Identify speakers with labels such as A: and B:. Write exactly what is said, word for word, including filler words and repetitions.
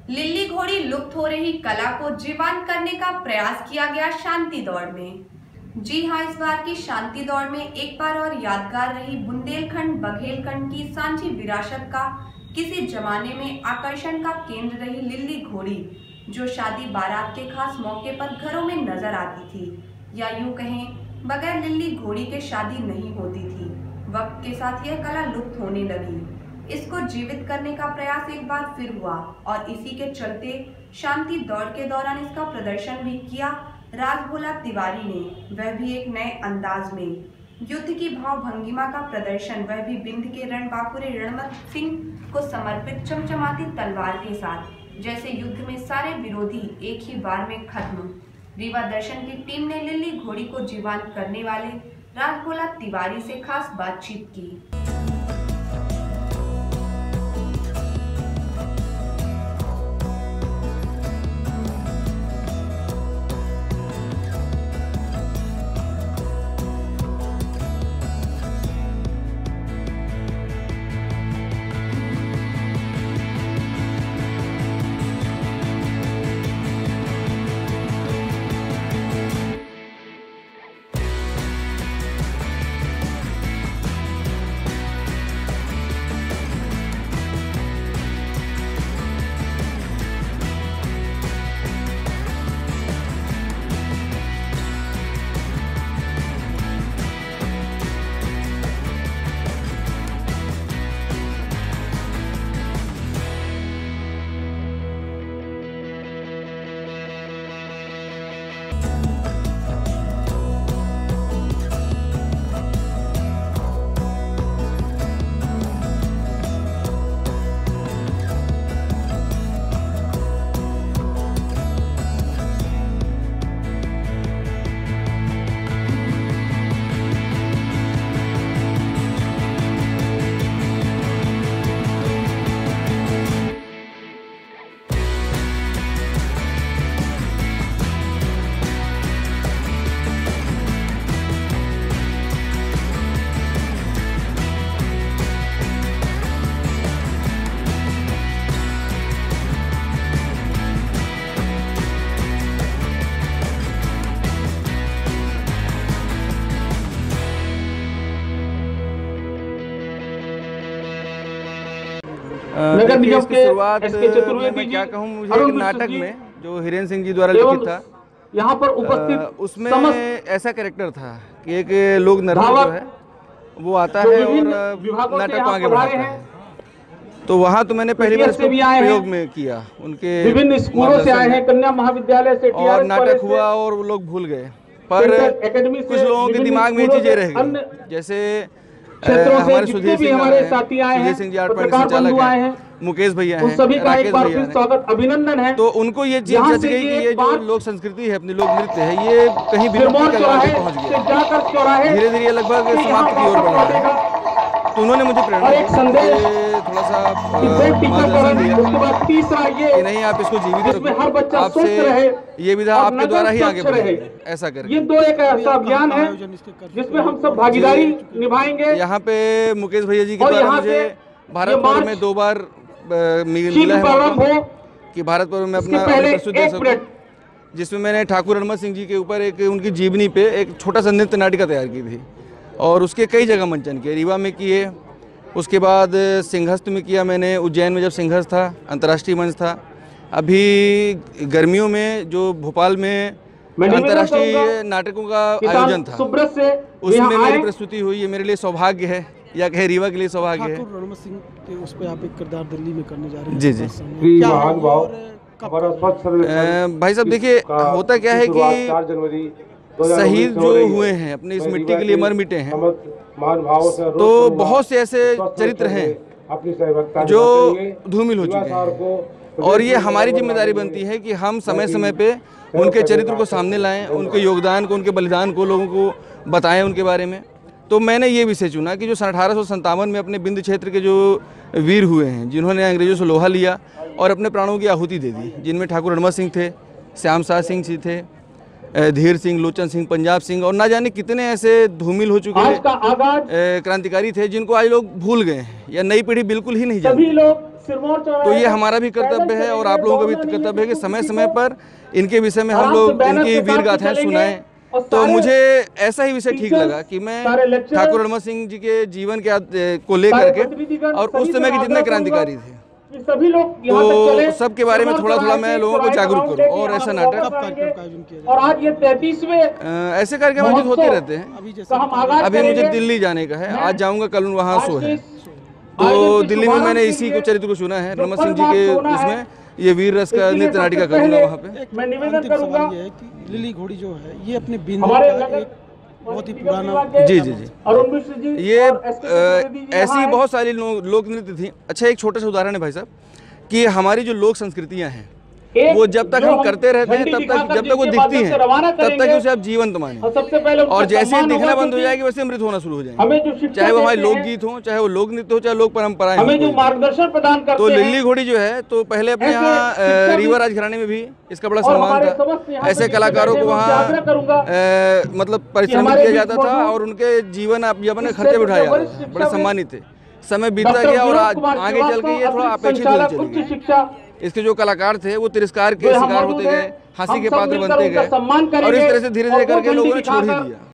A: Lillie घोड़ी लुप्त हो रही कला को जीवंत करने का प्रयास किया गया शांति दौड़ में। जी हां, इस बार की शांति दौड़ में एक बार और यादगार रही बुंदेलखंड बघेलखंड की सांझी विरासत का किसी जमाने में आकर्षण का केंद्र रही लिल्ली घोड़ी, जो शादी बारात के खास मौके पर घरों में नजर आती थी, या यूं कहें बगैर लिल्ली घोड़ी के शादी नहीं होती थी। वक्त के साथ यह कला लुप्त होने लगी। इसको जीवित करने का प्रयास एक बार फिर हुआ और इसी के चलते शांति दौड़ के दौरान इसका प्रदर्शन भी किया राजभोला तिवारी ने, वह भी एक नए अंदाज में। युद्ध की भाव भंगिमा का प्रदर्शन, वह भी बिंद के रणबांकुरे रणमत सिंह को समर्पित चमचमाती तलवार के साथ, जैसे युद्ध में सारे विरोधी एक ही बार में खत्म। रीवा दर्शन की टीम ने लिल्ली घोड़ी को जीवंत करने वाले राजभोला तिवारी से खास बातचीत की।
B: नगर निगम के शुरुआत मैं क्या कहूँ, मुझे एक नाटक में जो हिरेन सिंह जी द्वारा लिखित था, यहाँ पर उपस्थित उसमें ऐसा कैरेक्टर था कि एक लोक नर्तक जो है वो आता है और नाटक को आगे बढ़ाता है। तो वहाँ तो मैंने पहली बार इसको प्रयोग में किया, उनके विभिन्न स्कूलों से आए हैं, कन्या महाविद्यालय से, और नाटक हुआ और वो लोग भूल गए। पर कुछ लोगों के दिमाग में ये चीजें रह गई, जैसे हमारे सुधीर सिंह हमारे साथी आए हैं, सिंह जी आर्ट पॉइंट संचालक हैं, मुकेश भैया हैं, सभी का एक बार फिर स्वागत अभिनंदन है। तो उनको ये चीज जच गई कि ये जो लोक संस्कृति है, अपनी लोक नृत्य है, ये कहीं विलुप्त की कगार पे पहुंच गया, धीरे धीरे ये लगभग समाप्त की ओर बढ़ रहा है। तो उन्होंने मुझे प्रेरणा दी, थोड़ा सा कि नहीं, आप इसको जीवित रखो, आपसे ये विधा आपके द्वारा ही आगे बढ़ेगी, ऐसा करके। ये दो एक ऐसा अभियान है जिसमें हम सब भागीदारी निभाएंगे। यहाँ पे मुकेश भैया जी के द्वारा मुझे भारत पर्व में दो बार मिला है कि भारत पर्व में अपना प्रस्तुत दे सकूं, जिसमें मैंने ठाकुर रणमत सिंह जी के ऊपर एक उनकी जीवनी पे एक छोटा सा नृत्य नाटिका तैयार की थी और उसके कई जगह मंचन किए, रीवा में किए, उसके बाद सिंहस्थ में किया मैंने, उज्जैन में जब सिंहस्थ था अंतर्राष्ट्रीय मंच था, अभी गर्मियों में जो भोपाल में अंतर्राष्ट्रीय नाटकों का आयोजन था उसमें मेरी प्रस्तुति हुई। ये मेरे लिए सौभाग्य है, या कहे रीवा के लिए सौभाग्य है। ठाकुर रणमत सिंह के उस पे आप एक किरदार दिल्ली में करने जा रहे हैं। जी जी भाई साहब, देखिए होता क्या है कि शहीद जो हुए हैं अपने इस मिट्टी के लिए मर मिटे हैं, तो बहुत से ऐसे चरित्र हैं जो धूमिल हो चुके हैं, और ये हमारी जिम्मेदारी बनती है कि हम समय समय पे उनके चरित्र को सामने लाएं, उनके योगदान को, उनके बलिदान को लोगों को बताएं उनके बारे में। तो मैंने ये विषय चुना कि जो सन अठारह सौ संतावन में अपने बिंद क्षेत्र के जो वीर हुए हैं, जिन्होंने अंग्रेजों से लोहा लिया और अपने प्राणों की आहुति दे दी, जिनमें ठाकुर रणमत सिंह थे, श्याम साह सिंह जी थे, धीर सिंह, लोचन सिंह, पंजाब सिंह, और ना जाने कितने ऐसे धूमिल हो चुके क्रांतिकारी थे जिनको आज लोग भूल गए हैं या नई पीढ़ी बिल्कुल ही नहीं जानती। तो ये हमारा भी कर्तव्य है और आप लोगों का भी कर्तव्य है कि समय समय पर इनके विषय में हम लोग इनकी वीर गाथाएं सुनाएं। तो मुझे ऐसा ही विषय ठीक लगा कि मैं ठाकुर रणमत सिंह जी के जीवन के को लेकर के और उस समय के जितने क्रांतिकारी थे
C: सभी लोग
B: तो सबके बारे में थोड़ा थोड़ा मैं लोगों को जागरूक करूं। और ऐसा नाटक
C: और आज ये तैंतीसवें
B: ऐसे कार्यक्रम आयोजित होते रहते हैं। अभी मुझे दिल्ली जाने का है, आज जाऊंगा, कल वहाँ शो है। तो दिल्ली में मैंने इसी को चरित्र को सुना है, रणमत सिंह जी के उसमें ये वीर रस का नृत्य नाटिका करूंगा वहाँ पे।
C: मैं निवेदन करूंगा
D: लिली घोड़ी जो है ये अपने बिंदु का एक बहुत ही पुराना
B: जी जी जी
C: अरुण मिश्र जी
B: ये ऐसी बहुत सारी लोक नृत्य थी। अच्छा, एक छोटा सा उदाहरण है भाई साहब कि हमारी जो लोक संस्कृतियां हैं वो जब तक हम करते रहते हैं तब तक जब तक वो दिखती हैं तब तक उसे आप जीवंत माने,
C: सबसे पहले
B: और जैसे ही दिखना बंद हो जाएगी वैसे मृत होना शुरू हो जाएंगे। चाहे वो हमारे लोकगीत हो, चाहे वो लोक नृत्य हो, चाहे लोक परंपराएं
C: हमें जो मार्गदर्शन प्रदान करते
B: तो लिल्ली घोड़ी जो है तो पहले अपने यहाँ रीवा राजघराने में भी इसका बड़ा सम्मान था। ऐसे कलाकारों को वहाँ मतलब परिश्रम किया जाता था और उनके जीवन यापन के खर्चे भी उठाए जाते थे, बड़े सम्मानित थे। समय बीतता गया और आज आगे चल के ये थोड़ा अपेक्षित होती चली गई। इसके जो कलाकार थे वो तिरस्कार के शिकार होते गए, हंसी के पात्र बनते गए और इस तरह से धीरे धीरे करके लोगों ने छोड़ ही दिया।